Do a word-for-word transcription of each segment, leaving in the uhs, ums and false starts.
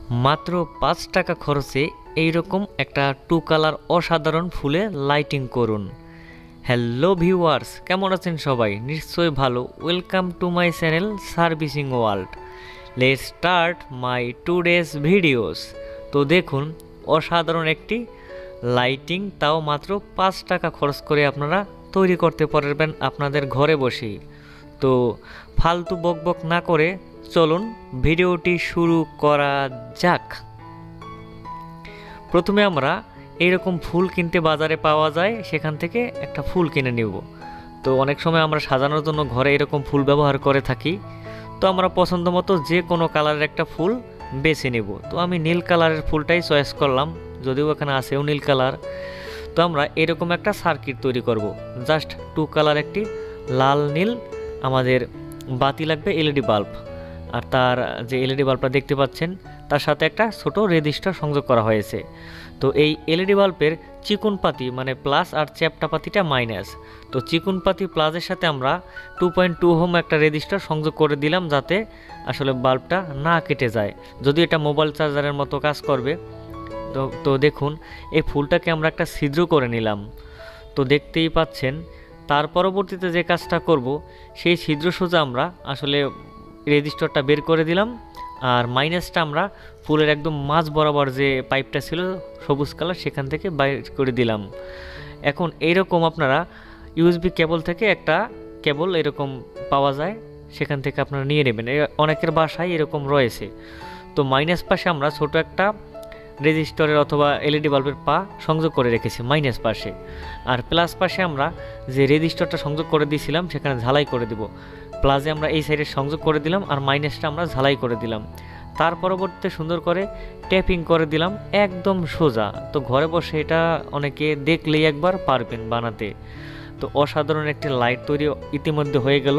মাত্র পাঁচ টাকা খরচে এইরকম একটা টু কালার অসাধারণ ফুলে লাইটিং করুন। হ্যালো ভিউয়ার্স, কেমন আছেন সবাই? নিশ্চয়ই ভালো। Welcome to my channel servicing world. Let's start my today's videos. তো দেখুন, অসাধারণ একটি লাইটিং, তাও মাত্র পাঁচ টাকা খরচ করে আপনারা তৈরি করতে পারবেন আপনাদের ঘরে বসেই। তো ফালতু বকবক না করে চলুন ভিডিওটি শুরু করা যাক। প্রথমে আমরা এইরকম ফুল কিনতে বাজারে পাওয়া যায়, সেখান থেকে একটা ফুল কিনে নেব। তো অনেক সময় আমরা সাজানোর জন্য ঘরে এরকম ফুল ব্যবহার করে থাকি। তো আমরা পছন্দ মতো যে কোনো কালারের একটা ফুল বেছে নেব। তো আমি নীল কালারের ফুলটাই চয়েস করলাম, যদিও এখানে আছেও নীল কালার। তো আমরা এরকম একটা সার্কিট তৈরি করব। জাস্ট টু কালার একটি লাল নীল আমাদের বাতি লাগবে, এলইডি বাল্ব। আর তার যে এলইডি বাল্বটা দেখতে পাচ্ছেন, তার সাথে একটা ছোট রেজিস্টার সংযোগ করা হয়েছে। তো এই এলইডি বাল্বের চিকুন পাতি মানে প্লাস আর চ্যাপটা পাতিটা মাইনাস। তো চিকুন পাতি প্লাসের সাথে আমরা টু পয়েন্ট টু হোম একটা রেজিস্টার সংযোগ করে দিলাম, যাতে আসলে বাল্বটা না কেটে যায়, যদি এটা মোবাইল চার্জারের মতো কাজ করবে। তো তো দেখুন, এই ফুলটাকে আমরা একটা ছিদ্র করে নিলাম। তো দেখতেই পাচ্ছেন, তার পরবর্তীতে যে কাজটা করব, সেই ছিদ্র সোজা আমরা আসলে রেজিস্টারটা বের করে দিলাম, আর মাইনাসটা আমরা ফুলের একদম মাঝ বরাবর যে পাইপটা ছিল সবুজ কালার, সেখান থেকে বাইর করে দিলাম। এখন এইরকম আপনারা ইউএসবি কেবল থেকে একটা কেবল এরকম পাওয়া যায়, সেখান থেকে আপনারা নিয়ে নেবেন। অনেকের বাসায় এরকম রয়েছে। তো মাইনাস পাশে আমরা ছোট একটা রেজিস্টারের অথবা এলইডি বাল্বের পা সংযোগ করে রেখেছি মাইনাস পাশে, আর প্লাস পাশে আমরা যে রেজিস্টারটা সংযোগ করে দিয়েছিলাম সেখানে ঝালাই করে দিব। প্লাসে আমরা এই সাইডে সংযোগ করে দিলাম, আর মাইনাসটা আমরা ঝালাই করে দিলাম। তার পরবর্তীতে সুন্দর করে ট্যাপিং করে দিলাম, একদম সোজা। তো ঘরে বসে এটা অনেকে দেখলেই একবার পারবেন বানাতে। তো অসাধারণ একটি লাইট তৈরি ইতিমধ্যে হয়ে গেল।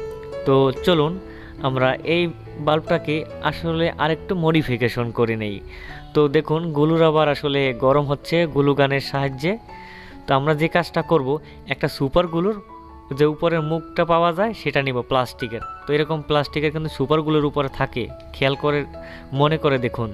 তো চলুন আমরা এই বাল্বটাকে আসলে আরেকটু মডিফিকেশন করে নেই। তো দেখুন, গ্লু রাবার আসলে গরম হচ্ছে গ্লু গানের সাহায্যে। তো আমরা যে কাজটা করব, একটা সুপার গ্লুর যে উপরের মুখটা পাওয়া যায় সেটা নিব প্লাস্টিকের। তো এরকম প্লাস্টিকের কিন্তু সুপার গ্লুর উপরে থাকে, খেয়াল করে মনে করে দেখুন।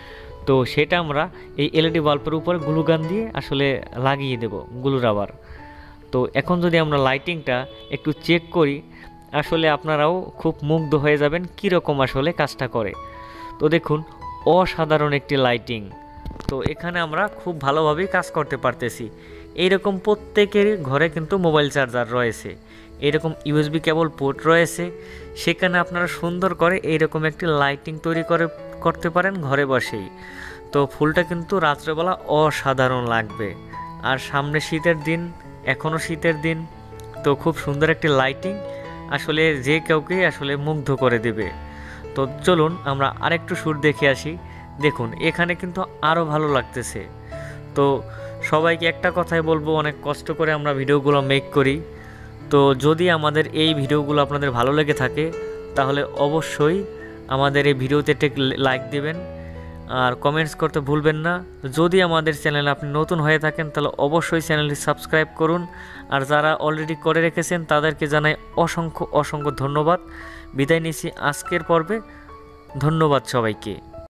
তো সেটা আমরা এই এলইডি বাল্বের উপরে গ্লু গান দিয়ে আসলে লাগিয়ে দেব গ্লু রাবার। তো এখন যদি আমরা লাইটিংটা একটু চেক করি, আসলে আপনারাও খুব মুগ্ধ হয়ে যাবেন কীরকম আসলে কাজটা করে। তো দেখুন, অসাধারণ একটি লাইটিং। তো এখানে আমরা খুব ভালোভাবেই কাজ করতে পারতেছি। এইরকম প্রত্যেকের ঘরে কিন্তু মোবাইল চার্জার রয়েছে, এরকম ইউএসবি কেবল পোর্ট রয়েছে, সেখানে আপনারা সুন্দর করে এইরকম একটি লাইটিং তৈরি করে করতে পারেন ঘরে বসেই। তো ফুলটা কিন্তু রাত্রেবেলা অসাধারণ লাগবে। আর সামনে শীতের দিন, এখনও শীতের দিন, তো খুব সুন্দর একটি লাইটিং আসলে যে কাউকে আসলে মুগ্ধ করে দেবে। তো চলুন আমরা আরেকটু শুট দেখে আসি। দেখুন, এখানে কিন্তু আরও ভালো লাগতেছে। তো সবাইকে একটা কথাই বলবো, অনেক কষ্ট করে আমরা ভিডিওগুলো মেক করি। তো যদি আমাদের এই ভিডিওগুলো আপনাদের ভালো লেগে থাকে, তাহলে অবশ্যই আমাদের এই ভিডিওতে একটা লাইক দিবেন, আর কমেন্টস করতে ভুলবেন না। যদি আমাদের চ্যানেলে আপনি নতুন হয়ে থাকেন, তাহলে অবশ্যই চ্যানেলটি সাবস্ক্রাইব করুন। আর যারা অলরেডি করে রেখেছেন তাদেরকে জানাই অসংখ্য অসংখ্য ধন্যবাদ। বিদায় নিচ্ছি আজকের পর্বে। ধন্যবাদ সবাইকে।